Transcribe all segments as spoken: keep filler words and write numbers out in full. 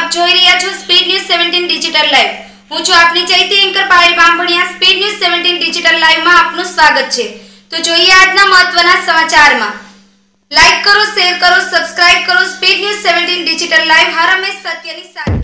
આપ જોઈ રહ્યા છો speed news seventeen digital live. હું છું આપની ચૈતી anchor Payal Bambhaniya. Speed news seventeen digital live માં આપનું સ્વાગત છે। તો જોઈએ આજના મહત્વના સમાચારમાં। લાઈક કરો, શેર કરો, સબસ્ક્રાઇબ કરો speed news seventeen digital live. હર હંમેશ સત્યની સાથે।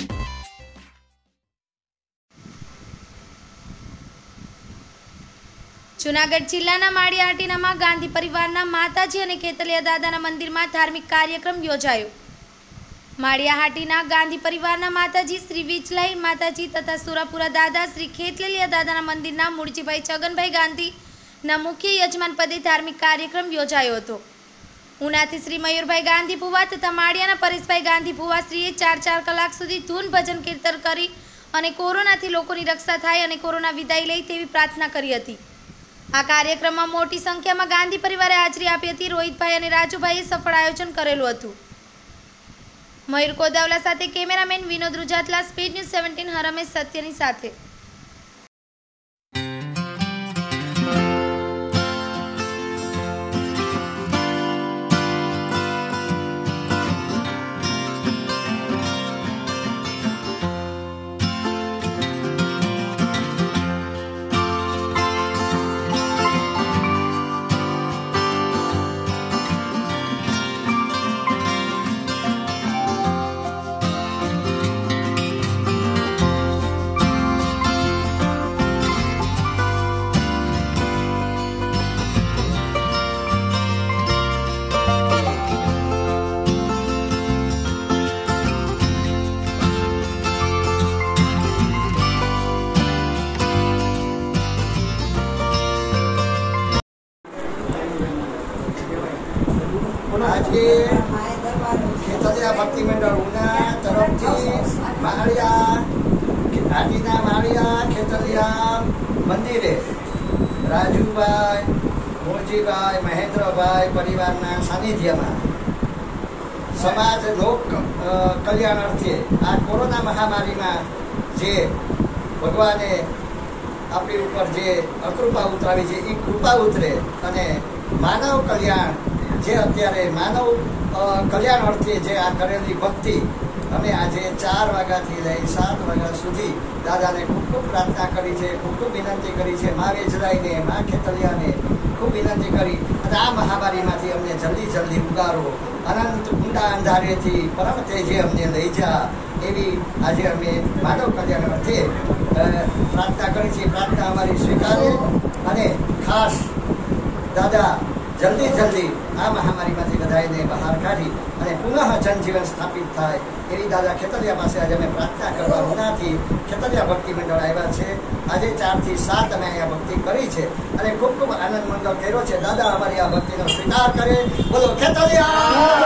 જૂનાગઢ જિલ્લાના માળિયાહાટીનામાં ગાંધી પરિવારના માતાજી અને કેતલિયા દાદાના મંદિરમાં ધાર્મિક કાર્યક્રમ યોજાયો। માળિયાહાટીના ગાંધી પરિવારના માતાજી શ્રી વિજલાઈ માતાજી તથા સુરાપુરા દાદા શ્રી ખેતલિયા દાદાના મંદિરના મૂળજીભાઈ છગનભાઈ ગાંધીના મુખ્ય યજમાન પદે ધાર્મિક કાર્યક્રમ યોજાયો હતો। ઉનાથી શ્રી મયુરભાઈ ગાંધી ભુવા તથા માળિયાના પરેશભાઈ ગાંધી ભુવાશ્રીએ ચાર ચાર કલાક સુધી ધૂન ભજન કીર્તન કરી અને કોરોનાથી લોકોની રક્ષા થાય અને કોરોના વિદાય લે તેવી પ્રાર્થના કરી હતી। આ કાર્યક્રમમાં મોટી સંખ્યામાં ગાંધી પરિવારે હાજરી આપી હતી। રોહિતભાઈ અને રાજુભાઈએ સફળ આયોજન કરેલું હતું। મયુર કોદાવલા સાથે cameraman Vinod Rujatala, speed news seventeen હર હંમેશ સત્યની સાથે। આજે ખેતલિયા ભક્તિ મંડળ ઉના તરફથી માળિયા હાટીના માળિયા ખેતલિયા મંદિરે રાજુભાઈ, મૂળજીભાઈ, મહેન્દ્રભાઈ પરિવારના સાનિધ્યમાં સમાજ લોક કલ્યાણ અર્થે આ કોરોના મહામારીમાં જે ભગવાને આપણી ઉપર જે અકૃપા ઉતરાવી છે એ કૃપા ઉતરે અને માનવ કલ્યાણ જે અત્યારે માનવ કલ્યાણ અર્થે જે આ કરેલી ભક્તિ અમે આજે ચાર વાગ્યાથી લઈ સાત વાગ્યા સુધી દાદાને ખૂબ ખૂબ પ્રાર્થના કરી છે, ખૂબ ખૂબ વિનંતી કરી છે, મા વેજરાઈને, મા ખેતલિયાને ખૂબ વિનંતી કરી અને આ મહામારીમાંથી અમને જલ્દી જલ્દી ઉગારો, અનંત ઊંડા અંધારેથી પરમ તેજે અમને લઈ જા એવી આજે અમે માનવ કલ્યાણ અર્થે પ્રાર્થના કરી છે। પ્રાર્થના અમારી સ્વીકારે અને ખાસ દાદા જલ્દી જલ્દી આ મહામારીમાંથી બધાને બહાર કાઢી અને પુનઃ જનજીવન સ્થાપિત થાય એવી દાદા ખેતલિયા પાસે આજે અમે પ્રાર્થના કરવા ઉનાથી ખેતલિયા ભક્તિ મંડળ આવ્યા છે। આજે ચારથી સાત અમે અહીંયા ભક્તિ કરી છે અને ખૂબ ખૂબ આનંદ મંગળ કર્યો છે। દાદા અમારી આ ભક્તિનો સ્વીકાર કરે। બોલો ખેતલિયા।